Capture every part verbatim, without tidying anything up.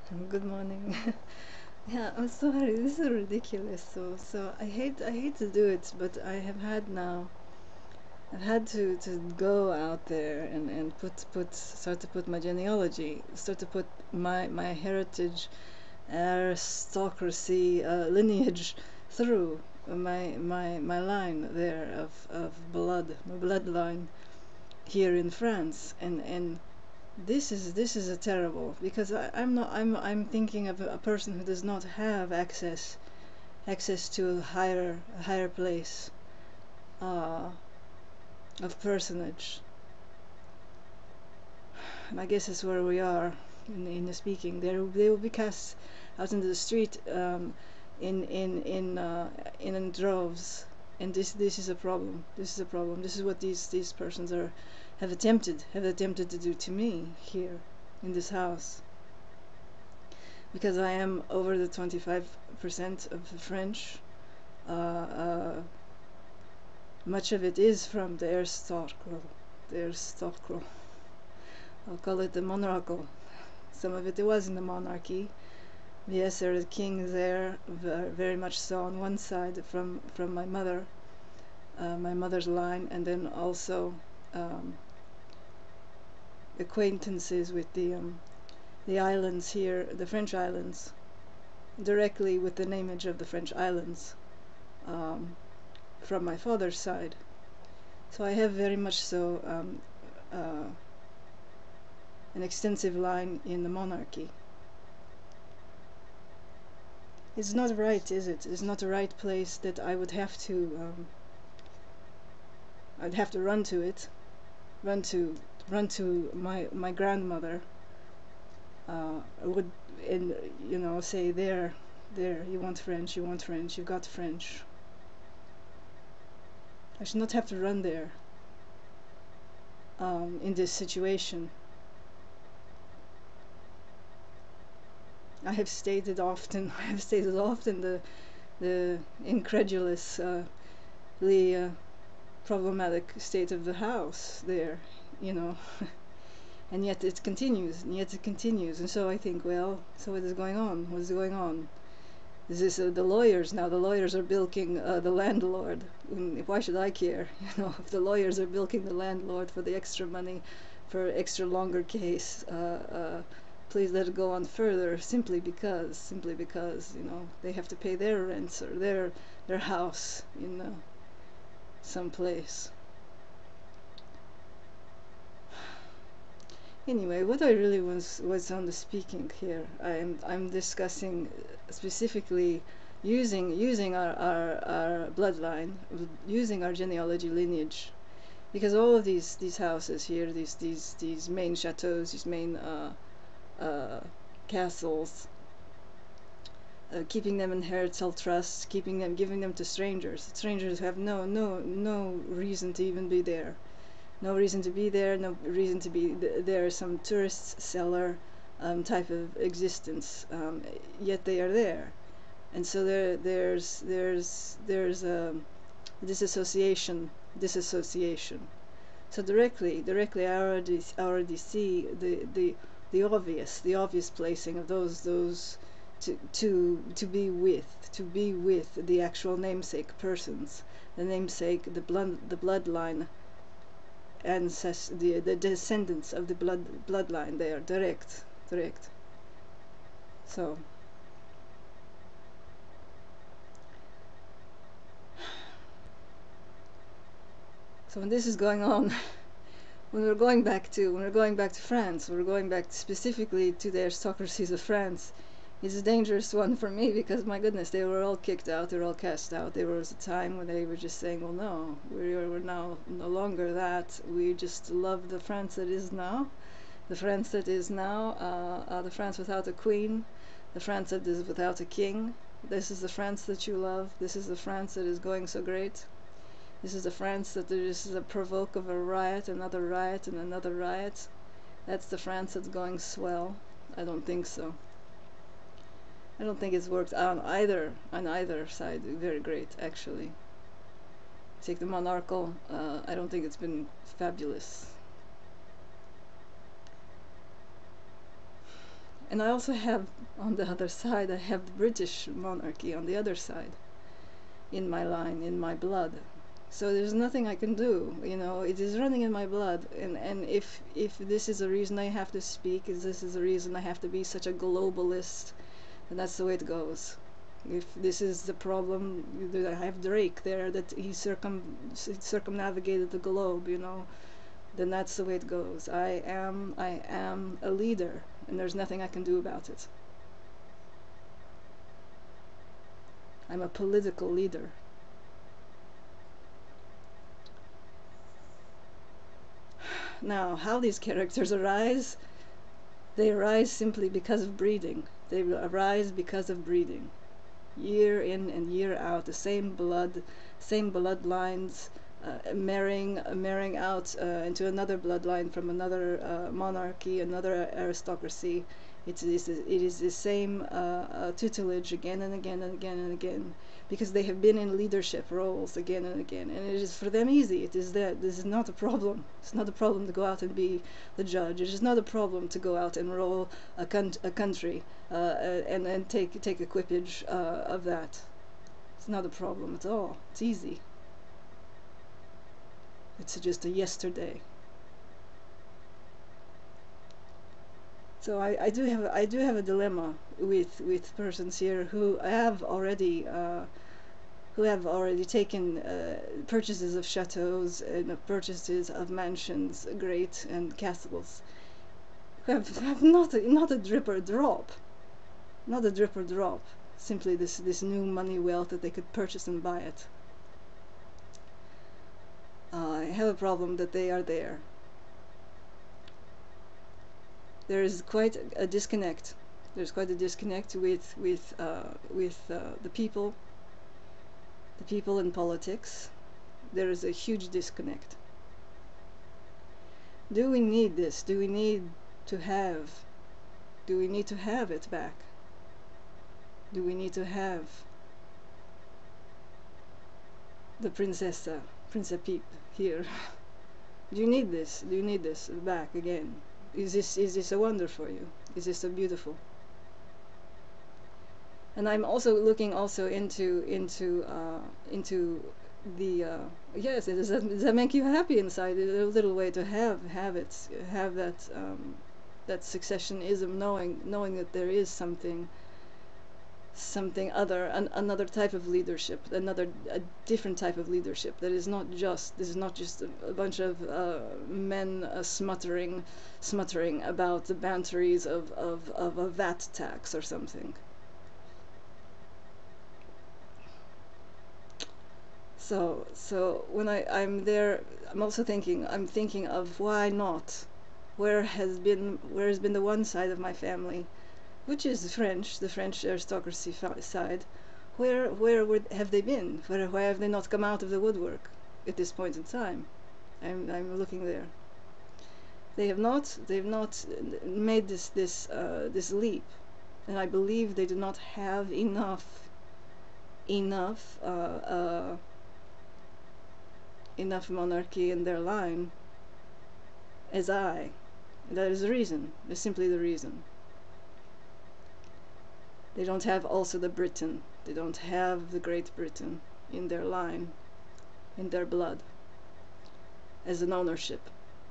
Good morning. Yeah, I'm sorry. This is ridiculous. So, so I hate, I hate to do it, but I have had now. I've had to to go out there and and put put start to put my genealogy, start to put my my heritage, aristocracy, uh, lineage through my my my line there of of blood, my bloodline here in France, and and this is this is a terrible because I, I'm not I'm I'm thinking of a, a person who does not have access access to a higher a higher place uh, of personage, and I guess that's where we are in in the speaking. They they will be cast out into the street um, in in in uh, in droves, and this this is a problem. This is a problem. This is what these these persons are have attempted have attempted to do to me here in this house. Because I am over the twenty-five percent of the French. Uh, uh, much of it is from the aristocracy. The aristocracy. I'll call it the monarchical. Some of it was in the monarchy. Yes, there is king there, very much so on one side from from my mother, uh, my mother's line, and then also um, acquaintances with the um, the islands here, the French islands, directly with the nameage of the French islands um, from my father's side. So I have very much so um, uh, an extensive line in the monarchy. It's not right, is it? It's not a right place that I would have to. Um, I'd have to run to it, run to run to my my grandmother. Uh, I would, and you know, say there, there. You want French? You want French? You got French. I should not have to run there um, in this situation. I have stated often. I have stated often the the incredulous, uh, the uh, problematic state of the house there, you know. And yet it continues, and yet it continues, and so I think, well, so what is going on? What is going on? Is this uh, the lawyers now? The lawyers are bilking uh, the landlord. Mm, why should I care? You know, if the lawyers are bilking the landlord for the extra money, for extra longer case, uh, uh, please let it go on further. Simply because, simply because, you know, they have to pay their rents or their their house in uh, some place. Anyway, what I really was was on the speaking here. I'm I'm discussing specifically using using our, our, our bloodline, using our genealogy lineage, because all of these these houses here, these these these main chateaus, these main uh, uh, castles, uh, keeping them in heritable trust, keeping them, giving them to strangers, strangers who have no no no reason to even be there. No reason to be there, no reason to be th there, some tourist seller um, type of existence, um, yet they are there. And so there, there's, there's, there's a disassociation, disassociation. So directly, directly, I already, I already see the, the, the obvious, the obvious placing of those, those, to, to, to be with, to be with the actual namesake persons, the namesake, the blood, the bloodline, ancest the the descendants of the blood bloodline. They are direct, direct. So so when this is going on, when we're going back to when we're going back to France, we're going back specifically to the aristocracies of France. It's a dangerous one for me because my goodness, they were all kicked out, they were all cast out. There was a time when they were just saying, well, no, we're, we're now no longer that. We just love the France that is now, the France that is now, uh, uh, the France without a queen, the France that is without a king. This is the France that you love. This is the France that is going so great. This is the France that there is a provoke of a riot, another riot, and another riot. That's the France that's going swell. I don't think so. I don't think it's worked on either on either side very great, actually. Take the monarchical, uh, I don't think it's been fabulous. And I also have, on the other side, I have the British monarchy on the other side, in my line, in my blood. So there's nothing I can do, you know, it is running in my blood. And, and if, if this is a reason I have to speak, if this is a reason I have to be such a globalist, then that's the way it goes. If this is the problem, I have Drake there, that he circum circumnavigated the globe, you know, then that's the way it goes. I am, I am a leader, and there's nothing I can do about it. I'm a political leader. Now, how these characters arise? They arise simply because of breeding. They arise because of breeding. Year in and year out, the same blood, same bloodlines, uh, marrying, uh, marrying out uh, into another bloodline from another uh, monarchy, another aristocracy. It is, it is the same uh, uh, tutelage again and again and again and again, because they have been in leadership roles again and again, and it is for them easy. It is that this is not a problem. It's not a problem to go out and be the judge. It is not a problem to go out and rule a, con a country uh, and and take take equipage uh, of that. It's not a problem at all. It's easy. It's just a yesterday. So I, I do have I do have a dilemma with with persons here who have already uh, who have already taken uh, purchases of chateaus and purchases of mansions, great and castles, who have, have not a, not a drip or drop, not a drip or drop, simply this this new money wealth that they could purchase and buy it. Uh, I have a problem that they are there. There is quite a disconnect. There's quite a disconnect with with uh, with uh, the people, the people in politics. There is a huge disconnect. Do we need this? Do we need to have? Do we need to have it back? Do we need to have the Princessa, Prince Pip here? Do you need this? Do you need this back again? Is this is this a wonder for you? Is this a beautiful? And I'm also looking also into into uh, into the uh, yes. Does that, does that make you happy inside? It's a little way to have have it have that um, that successionism, knowing knowing that there is something something other, an, another type of leadership, another a different type of leadership that is not just this is not just a, a bunch of uh, men uh, smuttering smuttering about the banteries of, of, of a V A T tax or something. So so when I, I'm there, I'm also thinking I'm thinking of why not? Where has been where has been the one side of my family, which is the French, the French aristocracy side? Where where would, have they been? Where why have they not come out of the woodwork at this point in time? I'm I'm looking there. They have not they have not made this this uh, this leap, and I believe they do not have enough enough uh, uh, enough monarchy in their line as I. That is the reason. That's simply the reason. They don't have also the Britain. They don't have the Great Britain in their line, in their blood, as an ownership.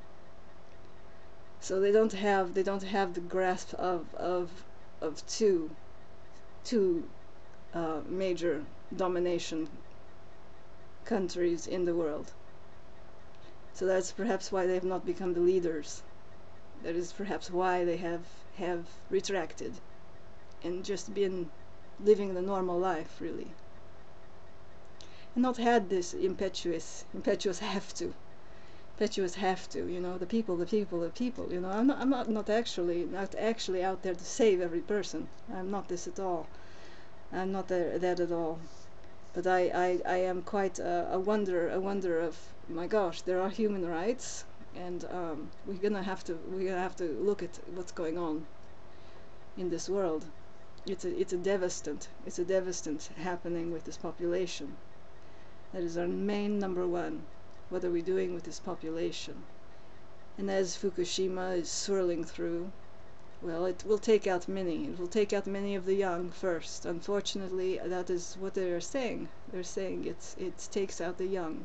So they don't have they don't have the grasp of of of two two uh, major domination countries in the world. So that's perhaps why they have not become the leaders. That is perhaps why they have have retracted and just been living the normal life, really, and not had this impetuous impetuous have to impetuous have to you know the people the people the people you know I'm not I'm not not actually not actually out there to save every person. I'm not this at all. I'm not there, that at all. But I I, I am quite a, a wonder a wonder of, my gosh, there are human rights, and um, we're gonna have to we're gonna have to look at what's going on in this world. It's a it's a devastant it's a devastant happening with this population. That is our main number one. What are we doing with this population? And as Fukushima is swirling through, Well, it will take out many. It will take out many of the young first. Unfortunately, that is what they're saying. They're saying it's it takes out the young.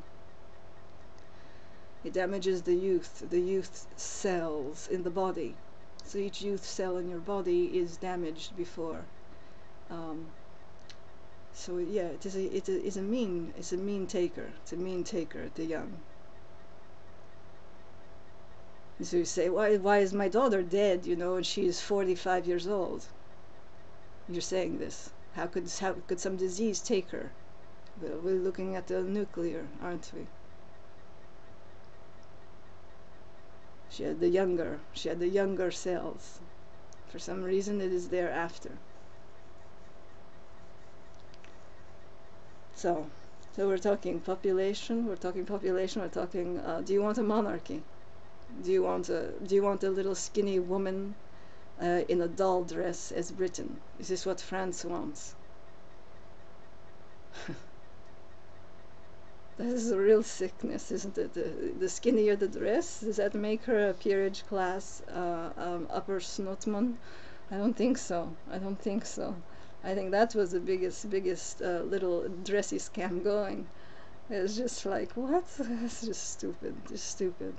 It damages the youth, the youth cells in the body. So each youth cell in your body is damaged before. Um, so yeah, it is a it is a mean it's a mean taker. It's a mean taker, the young. So you say, why why is my daughter dead? You know, and she is forty-five years old. You're saying this. How could how could some disease take her? Well, we're looking at the nuclear, aren't we? She had the younger. She had the younger cells. For some reason, it is there after. So, so we're talking population. We're talking population. We're talking. Uh, do you want a monarchy? Do you want a Do you want a little skinny woman uh, in a doll dress as Britain? Is this what France wants? That is a real sickness, isn't it? The, the skinnier the dress, does that make her a peerage class uh, um, upper snotman? I don't think so. I don't think so. I think that was the biggest, biggest uh, little dressy scam going. It's just like, what? It's just stupid. Just stupid.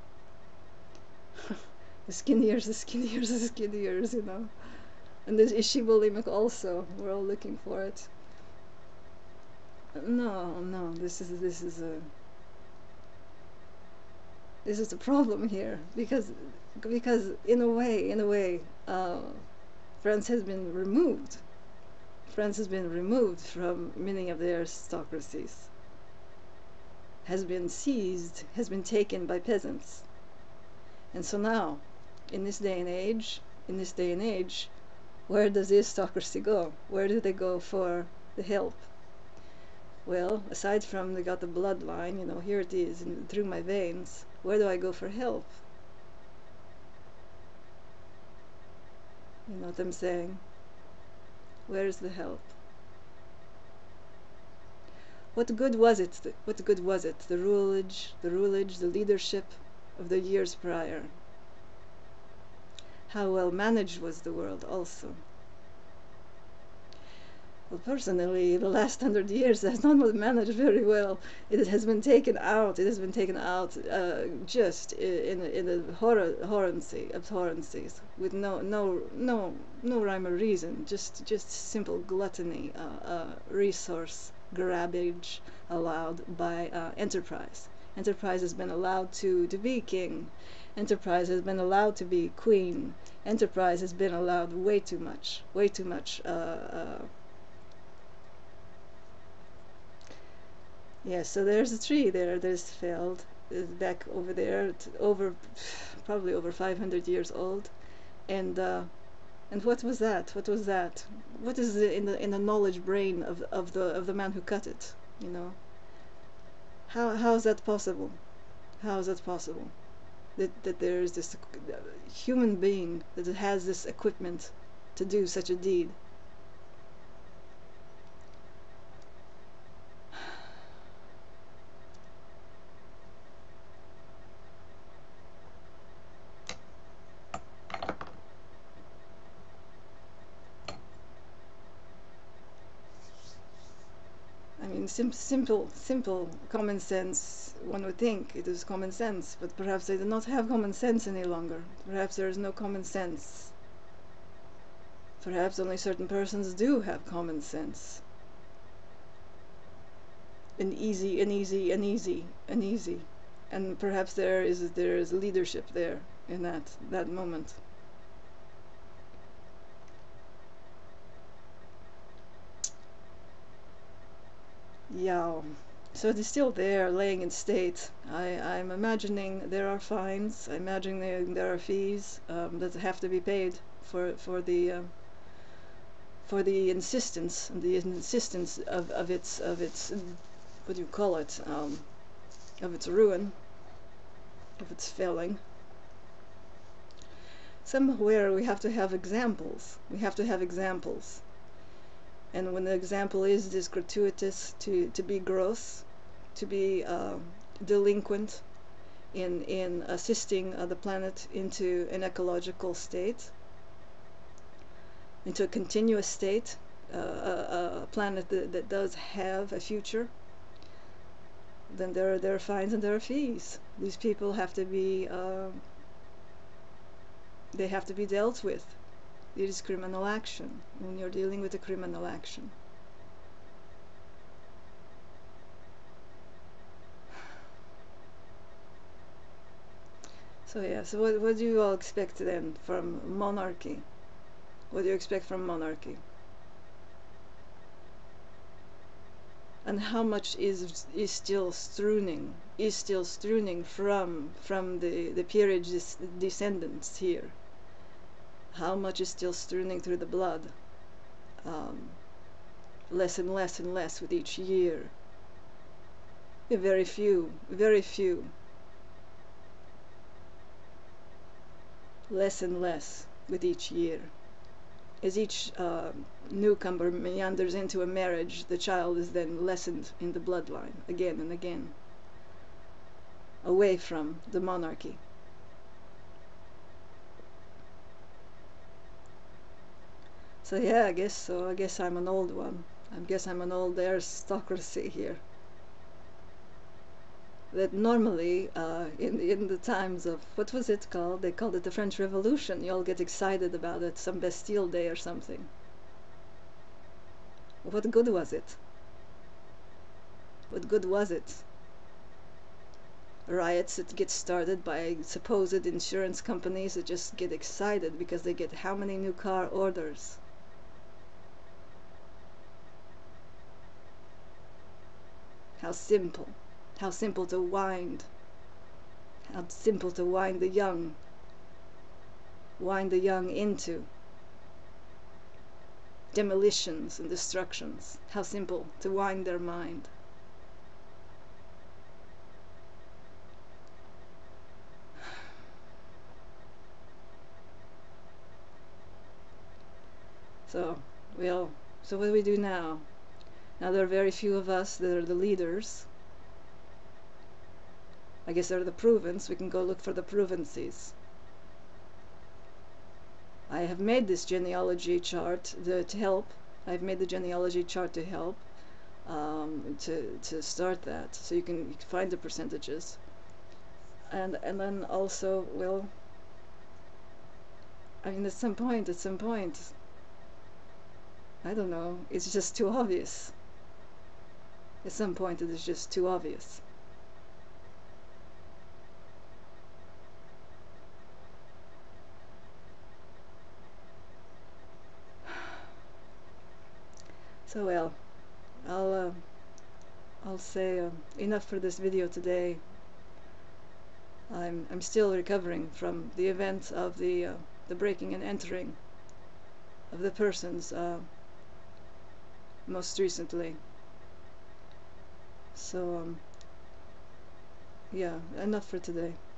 The skinniers, the skinniers, the skinniers, you know. And this is she bulimic also. We're all looking for it. No, no, this is this is a this is the problem here because because in a way, in a way, uh, France has been removed. France has been removed from many of the aristocracies. Has been seized, has been taken by peasants. And so now, in this day and age, in this day and age, where does the aristocracy go? Where do they go for the help? Well, aside from they got the bloodline, you know, here it is in, through my veins, where do I go for help? You know what I'm saying? Where's the help? What good was it? What good was it? The rulage, the rulage, the leadership of the years prior. How well managed was the world also? Well, personally, the last hundred years has not been managed very well. It has been taken out. It has been taken out uh, just in in a horror horrency abhorrencies with no no no no rhyme or reason. Just just simple gluttony, uh, uh, resource grabbage allowed by uh, enterprise. Enterprise has been allowed to to be king. Enterprise has been allowed to be queen. Enterprise has been allowed way too much, way too much. Uh, uh, Yeah, so there's a tree there that's felled uh, back over there, t- over probably over five hundred years old, and uh, and what was that? What was that? What is the, in the in the knowledge brain of of the of the man who cut it? You know, how how is that possible? How is that possible? That that there is this uh, human being that has this equipment to do such a deed. I mean, sim- simple, simple common sense. One would think it is common sense, but perhaps they do not have common sense any longer. Perhaps there is no common sense. Perhaps only certain persons do have common sense. An easy, an easy, an easy, an easy, and perhaps there is there is leadership there in that that moment. Yeah. So it is still there, laying in state. I, I'm imagining there are fines. I imagine there, there are fees um, that have to be paid for for the uh, for the insistence, the insistence of, of its of its what do you call it? Um, of its ruin, of its failing. Somewhere we have to have examples. We have to have examples. And when the example is this gratuitous, to, to be gross, to be uh, delinquent in, in assisting uh, the planet into an ecological state, into a continuous state, uh, a, a planet that, that does have a future, then there are, there are fines and there are fees. These people have to be uh, they have to be dealt with. It is criminal action when you're dealing with a criminal action. So yeah, so what, what do you all expect then from monarchy? What do you expect from monarchy? And how much is is still stewing is still stewing from from the the peerage descendants here? How much is still stewing through the blood? Um, less and less and less with each year. Very few, very few. Less and less with each year. As each uh, newcomer meanders into a marriage, the child is then lessened in the bloodline again and again, away from the monarchy. So yeah, I guess so. I guess I'm an old one. I guess I'm an old aristocracy here. That normally, uh, in in the times of what was it called? They called it the French Revolution. You all get excited about it, some Bastille Day or something. What good was it? What good was it? Riots that get started by supposed insurance companies that just get excited because they get how many new car orders? How simple. How simple to wind. How simple to wind the young. Wind the young into demolitions and destructions. How simple to wind their mind. So, well, so what do we do now? Now there are very few of us that are the leaders. I guess they're the provence. We can go look for the provences. I have made this genealogy chart the, to help. I've made the genealogy chart to help um, to to start that, so you can, you can find the percentages. And and then also, well, I mean, at some point, at some point, I don't know. It's just too obvious. At some point, it is just too obvious. So well, I'll uh, I'll say uh, enough for this video today. I'm I'm still recovering from the event of the uh, the breaking and entering of the persons uh, most recently. So um, yeah, enough for today.